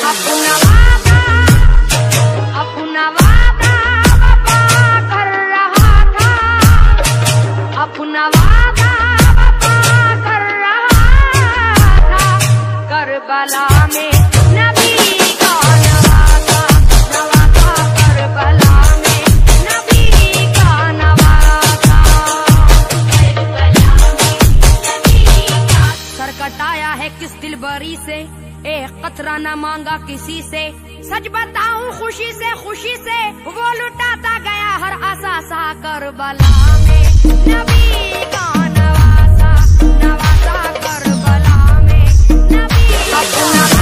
अपना वादा वफा कर रहा था, अपना वादा वफा कर रहा था। करबला में नबी का नवासा, नवासा करबला में नबी का नवासा, करबला में नबी का। सर कटाया है किस दिलबरी से, एक कतरा न मांगा किसी से। सच बताऊं खुशी से वो लुटाता गया हर आसा सा। करबला में नबी का नवासा, नवासा करबला में नबी का।